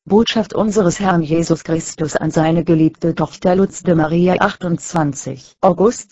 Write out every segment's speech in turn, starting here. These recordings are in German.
Botschaft unseres Herrn Jesus Christus an seine geliebte Tochter Lutz de Maria. 28. August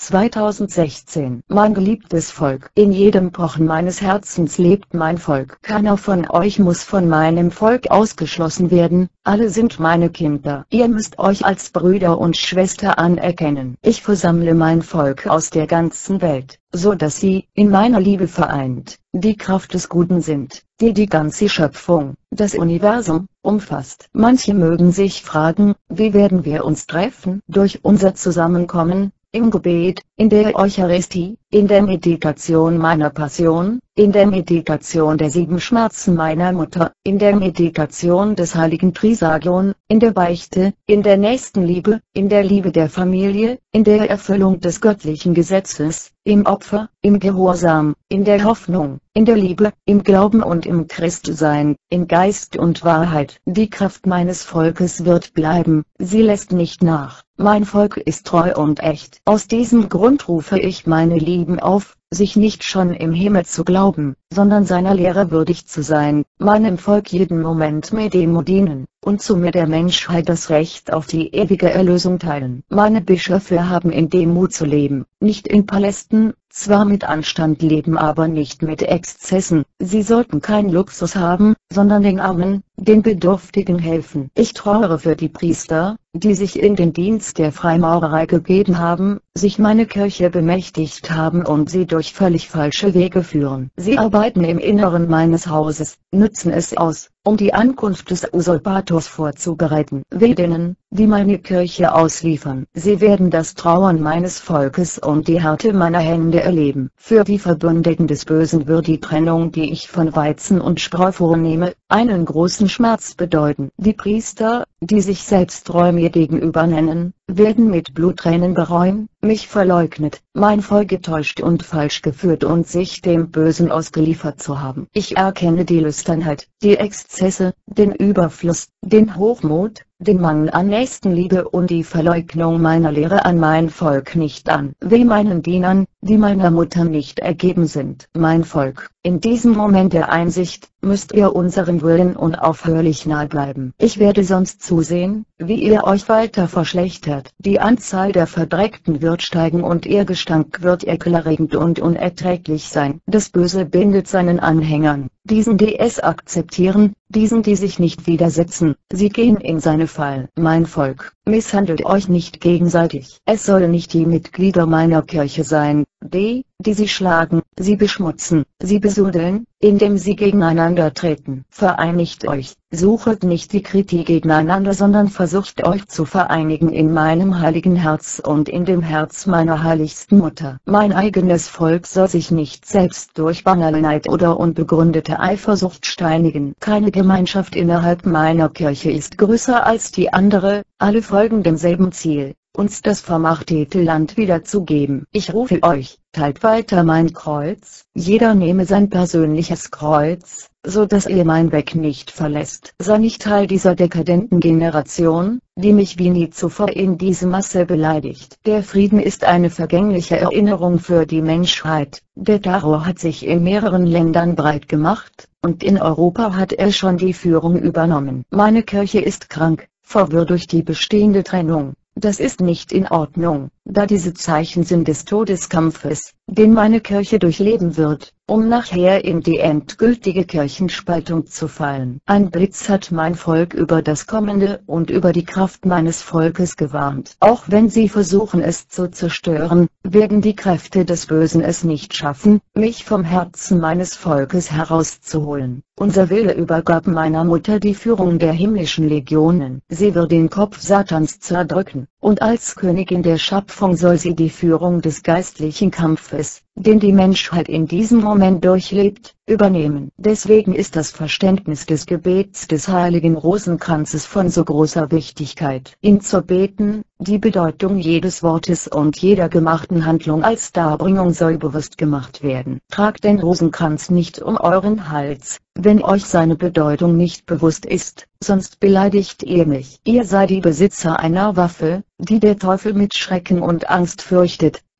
2016. Mein geliebtes Volk, in jedem Pochen meines Herzens lebt mein Volk. Keiner von euch muss von meinem Volk ausgeschlossen werden, alle sind meine Kinder. Ihr müsst euch als Brüder und Schwester anerkennen. Ich versammle mein Volk aus der ganzen Welt, so dass sie, in meiner Liebe vereint, die Kraft des Guten sind, die die ganze Schöpfung, das Universum, umfasst. Manche mögen sich fragen, wie werden wir uns treffen? Durch unser Zusammenkommen, im Gebet, in der Eucharistie, in der Meditation meiner Passion, in der Meditation der 7 Schmerzen meiner Mutter, in der Meditation des heiligen Trisagion, in der Beichte, in der Nächstenliebe, in der Liebe der Familie, in der Erfüllung des göttlichen Gesetzes, im Opfer, im Gehorsam, in der Hoffnung, in der Liebe, im Glauben und im Christsein, in Geist und Wahrheit. Die Kraft meines Volkes wird bleiben, sie lässt nicht nach. Mein Volk ist treu und echt. Aus diesem Grund rufe ich meine Lieben auf, sich nicht schon im Himmel zu glauben, sondern seiner Lehre würdig zu sein, meinem Volk jeden Moment mit Demut dienen, und somit der Menschheit das Recht auf die ewige Erlösung teilen. Meine Bischöfe haben in Demut zu leben, nicht in Palästen, zwar mit Anstand leben, aber nicht mit Exzessen. Sie sollten kein Luxus haben, sondern den Armen, den Bedürftigen helfen. Ich trauere für die Priester, die sich in den Dienst der Freimaurerei gegeben haben, sich meine Kirche bemächtigt haben und sie durch völlig falsche Wege führen. Sie arbeiten im Inneren meines Hauses, nützen es aus, um die Ankunft des Usurpators vorzubereiten. Weh denen, die meine Kirche ausliefern. Sie werden das Trauern meines Volkes und die Härte meiner Hände erleben. Für die Verbündeten des Bösen wird die Trennung, die ich von Weizen und Spreu vornehme, einen großen Schmerz bedeuten. Die Priester, die sich selbst treu mir gegenüber nennen, werden mit Bluttränen bereuen, mich verleugnet, mein Volk getäuscht und falsch geführt und sich dem Bösen ausgeliefert zu haben. Ich erkenne die Lüsternheit, die Exzesse, den Überfluss, den Hochmut, den Mangel an Nächstenliebe und die Verleugnung meiner Lehre an mein Volk nicht an. Weh meinen Dienern, die meiner Mutter nicht ergeben sind. Mein Volk, in diesem Moment der Einsicht, müsst ihr unserem Willen unaufhörlich nahe bleiben. Ich werde sonst zusehen, wie ihr euch weiter verschlechtert. Die Anzahl der Verdreckten wird steigen und ihr Gestank wird ekelerregend und unerträglich sein. Das Böse bindet seinen Anhängern, diesen die es akzeptieren, diesen die sich nicht widersetzen, sie gehen in seine Fall. Mein Volk, misshandelt euch nicht gegenseitig. Es sollen nicht die Mitglieder meiner Kirche sein, die sie schlagen, sie beschmutzen, sie besudeln, indem sie gegeneinander treten. Vereinigt euch, suchet nicht die Kritik gegeneinander, sondern versucht euch zu vereinigen in meinem heiligen Herz und in dem Herz meiner heiligsten Mutter. Mein eigenes Volk soll sich nicht selbst durch banale Neid oder unbegründete Eifersucht steinigen. Keine Gemeinschaft innerhalb meiner Kirche ist größer als die andere, alle folgen demselben Ziel, uns das vermachtete Land wiederzugeben. Ich rufe euch, teilt weiter mein Kreuz, jeder nehme sein persönliches Kreuz, so dass ihr mein Weg nicht verlässt. Sei nicht Teil dieser dekadenten Generation, die mich wie nie zuvor in diese Masse beleidigt. Der Frieden ist eine vergängliche Erinnerung für die Menschheit. Der Terror hat sich in mehreren Ländern breit gemacht, und in Europa hat er schon die Führung übernommen. Meine Kirche ist krank, verwirrt durch die bestehende Trennung. Das ist nicht in Ordnung, da diese Zeichen sind des Todeskampfes, den meine Kirche durchleben wird, um nachher in die endgültige Kirchenspaltung zu fallen. Ein Blitz hat mein Volk über das Kommende und über die Kraft meines Volkes gewarnt. Auch wenn sie versuchen es zu zerstören, werden die Kräfte des Bösen es nicht schaffen, mich vom Herzen meines Volkes herauszuholen. Unser Wille übergab meiner Mutter die Führung der himmlischen Legionen. Sie wird den Kopf Satans zerdrücken, und als Königin der Schöpfung soll sie die Führung des geistlichen Kampfes, den die Menschheit in diesem Moment durchlebt, übernehmen. Deswegen ist das Verständnis des Gebets des heiligen Rosenkranzes von so großer Wichtigkeit. Ihn zu beten, die Bedeutung jedes Wortes und jeder gemachten Handlung als Darbringung soll bewusst gemacht werden. Tragt den Rosenkranz nicht um euren Hals, wenn euch seine Bedeutung nicht bewusst ist, sonst beleidigt ihr mich. Ihr seid die Besitzer einer Waffe, die der Teufel mit Schrecken und Angst fürchtet.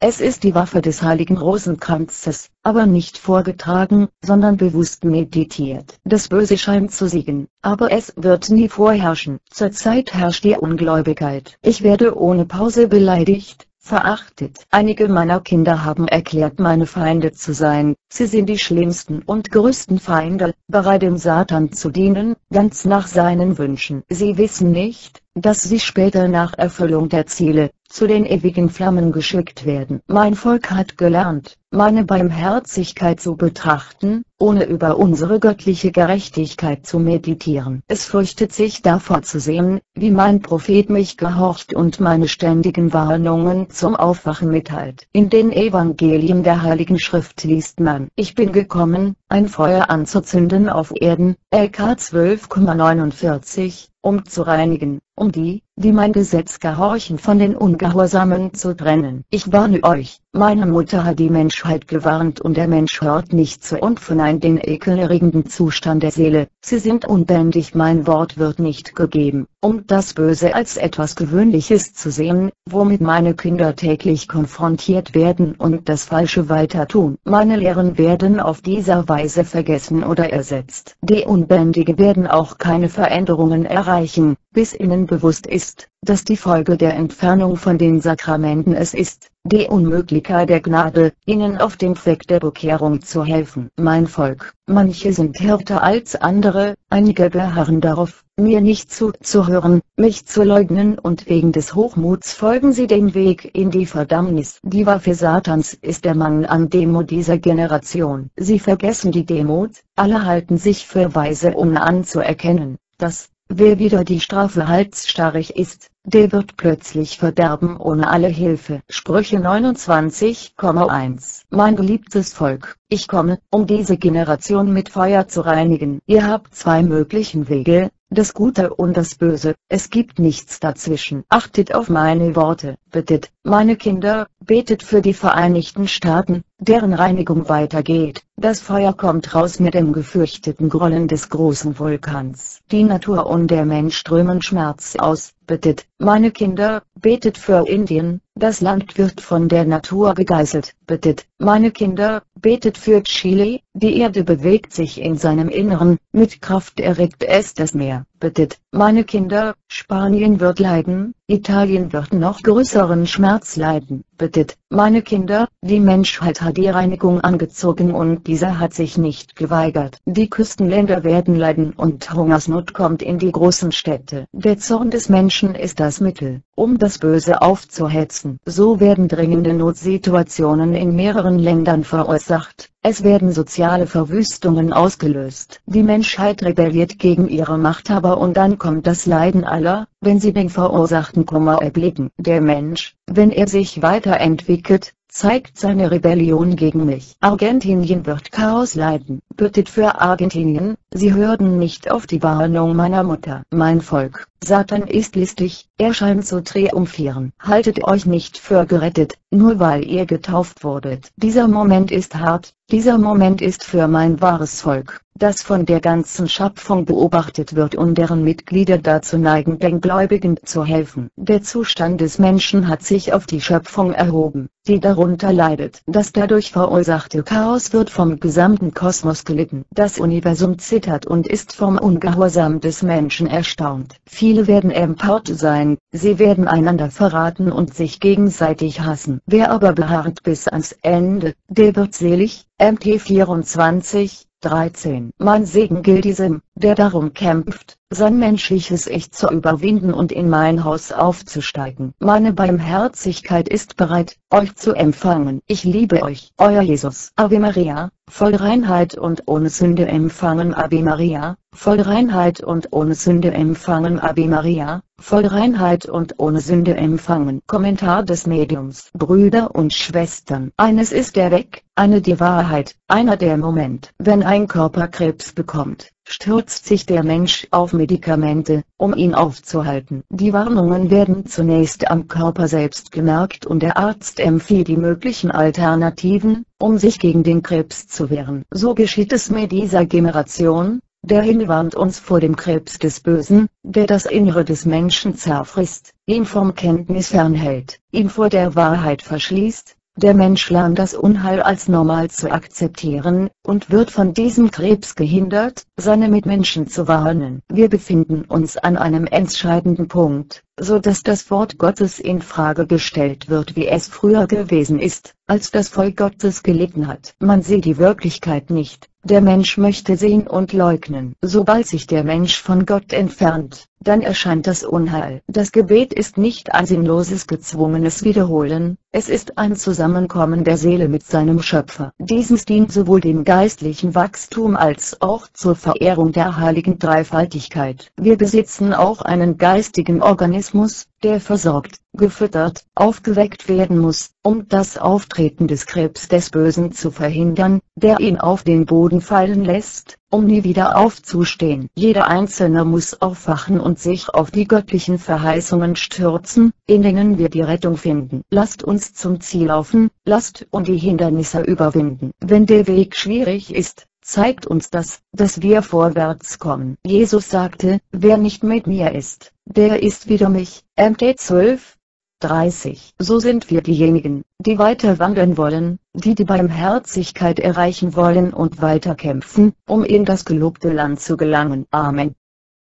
Es ist die Waffe des heiligen Rosenkranzes, aber nicht vorgetragen, sondern bewusst meditiert. Das Böse scheint zu siegen, aber es wird nie vorherrschen. Zurzeit herrscht die Ungläubigkeit. Ich werde ohne Pause beleidigt, verachtet. Einige meiner Kinder haben erklärt, meine Feinde zu sein. Sie sind die schlimmsten und größten Feinde, bereit dem Satan zu dienen, ganz nach seinen Wünschen. Sie wissen nicht, dass sie später nach Erfüllung der Ziele zu den ewigen Flammen geschickt werden. Mein Volk hat gelernt, meine Barmherzigkeit zu betrachten, ohne über unsere göttliche Gerechtigkeit zu meditieren. Es fürchtet sich davor zu sehen, wie mein Prophet mich gehorcht und meine ständigen Warnungen zum Aufwachen mitteilt. In den Evangelien der Heiligen Schrift liest man: Ich bin gekommen, ein Feuer anzuzünden auf Erden, LK 12,49, um zu reinigen, um die mein Gesetz gehorchen, von den Ungehorsamen zu trennen. Ich warne euch, meine Mutter hat die Menschheit gewarnt und der Mensch hört nicht zu und verneint den ekelerregenden Zustand der Seele. Sie sind unbändig, mein Wort wird nicht gegeben, um das Böse als etwas Gewöhnliches zu sehen, womit meine Kinder täglich konfrontiert werden und das Falsche weiter tun. Meine Lehren werden auf dieser Weise vergessen oder ersetzt. Die Unbändigen werden auch keine Veränderungen erreichen, bis ihnen bewusst ist, dass die Folge der Entfernung von den Sakramenten es ist, die Unmöglichkeit der Gnade, ihnen auf dem Weg der Bekehrung zu helfen. Mein Volk, manche sind härter als andere, einige beharren darauf, mir nicht zuzuhören, mich zu leugnen und wegen des Hochmuts folgen sie dem Weg in die Verdammnis. Die Waffe Satans ist der Mangel an Demut dieser Generation. Sie vergessen die Demut, alle halten sich für weise, ohne anzuerkennen, dass wer wieder die Strafe halsstarrig ist, der wird plötzlich verderben ohne alle Hilfe. Sprüche 29,1. Mein geliebtes Volk, ich komme, um diese Generation mit Feuer zu reinigen. Ihr habt zwei möglichen Wege, das Gute und das Böse, es gibt nichts dazwischen. Achtet auf meine Worte, bittet, meine Kinder, betet für die Vereinigten Staaten, deren Reinigung weitergeht. Das Feuer kommt raus mit dem gefürchteten Grollen des großen Vulkans. Die Natur und der Mensch strömen Schmerz aus. Bittet, meine Kinder, betet für Indien, das Land wird von der Natur gegeißelt. Bittet, meine Kinder, betet für Chile, die Erde bewegt sich in seinem Inneren, mit Kraft erregt es das Meer. Bittet, meine Kinder, Spanien wird leiden, Italien wird noch größeren Schmerz leiden. Bittet, meine Kinder, die Menschheit hat die Reinigung angezogen und dieser hat sich nicht geweigert. Die Küstenländer werden leiden und Hungersnot kommt in die großen Städte. Der Zorn des Menschen ist das Mittel, um das Böse aufzuhetzen. So werden dringende Notsituationen in mehreren Ländern verursacht. Es werden soziale Verwüstungen ausgelöst. Die Menschheit rebelliert gegen ihre Machthaber und dann kommt das Leiden aller, wenn sie den verursachten Kummer erblicken. Der Mensch, wenn er sich weiterentwickelt, zeigt seine Rebellion gegen mich. Argentinien wird Chaos leiden. Bittet für Argentinien, sie hörten nicht auf die Warnung meiner Mutter. Mein Volk, Satan ist listig, er scheint zu triumphieren. Haltet euch nicht für gerettet, nur weil ihr getauft wurdet. Dieser Moment ist hart, dieser Moment ist für mein wahres Volk, das von der ganzen Schöpfung beobachtet wird und deren Mitglieder dazu neigen, den Gläubigen zu helfen. Der Zustand des Menschen hat sich auf die Schöpfung erhoben, die darunter leidet. Das dadurch verursachte Chaos wird vom gesamten Kosmos gelitten. Das Universum zittert und ist vom Ungehorsam des Menschen erstaunt. Viele werden empört sein, sie werden einander verraten und sich gegenseitig hassen. Wer aber beharrt bis ans Ende, der wird selig. MT 24:13. Mein Segen gilt diesem, der darum kämpft, sein menschliches Ich zu überwinden und in mein Haus aufzusteigen. Meine Barmherzigkeit ist bereit, euch zu empfangen. Ich liebe euch, euer Jesus. Ave Maria, voll Reinheit und ohne Sünde empfangen. Ave Maria, voll Reinheit und ohne Sünde empfangen. Ave Maria, voll Reinheit und ohne Sünde empfangen. Kommentar des Mediums. Brüder und Schwestern, eines ist der Weg, eine die Wahrheit, einer der Moment. Wenn ein Körper Krebs bekommt, stürzt sich der Mensch auf Medikamente, um ihn aufzuhalten. Die Warnungen werden zunächst am Körper selbst gemerkt und der Arzt empfiehlt die möglichen Alternativen, um sich gegen den Krebs zu wehren. So geschieht es mit dieser Generation. Der Himmel warnt uns vor dem Krebs des Bösen, der das Innere des Menschen zerfrisst, ihn vom Kenntnis fernhält, ihn vor der Wahrheit verschließt, Der Mensch lernt das Unheil als normal zu akzeptieren, und wird von diesem Krebs gehindert, seine Mitmenschen zu warnen. Wir befinden uns an einem entscheidenden Punkt, so dass das Wort Gottes in Frage gestellt wird, wie es früher gewesen ist, als das Volk Gottes gelitten hat. Man sieht die Wirklichkeit nicht. Der Mensch möchte sehen und leugnen. Sobald sich der Mensch von Gott entfernt, dann erscheint das Unheil. Das Gebet ist nicht ein sinnloses gezwungenes Wiederholen, es ist ein Zusammenkommen der Seele mit seinem Schöpfer. Dieses dient sowohl dem geistlichen Wachstum als auch zur Verehrung der heiligen Dreifaltigkeit. Wir besitzen auch einen geistigen Organismus, der versorgt, gefüttert, aufgeweckt werden muss, um das Auftreten des Krebs des Bösen zu verhindern, der ihn auf den Boden fallen lässt, um nie wieder aufzustehen. Jeder Einzelne muss aufwachen und sich auf die göttlichen Verheißungen stürzen, in denen wir die Rettung finden. Lasst uns zum Ziel laufen, lasst uns die Hindernisse überwinden. Wenn der Weg schwierig ist, zeigt uns das, dass wir vorwärts kommen. Jesus sagte, wer nicht mit mir ist, der ist wider mich. Mt 12:30. So sind wir diejenigen, die weiter wandern wollen, die die Barmherzigkeit erreichen wollen und weiter kämpfen, um in das gelobte Land zu gelangen. Amen.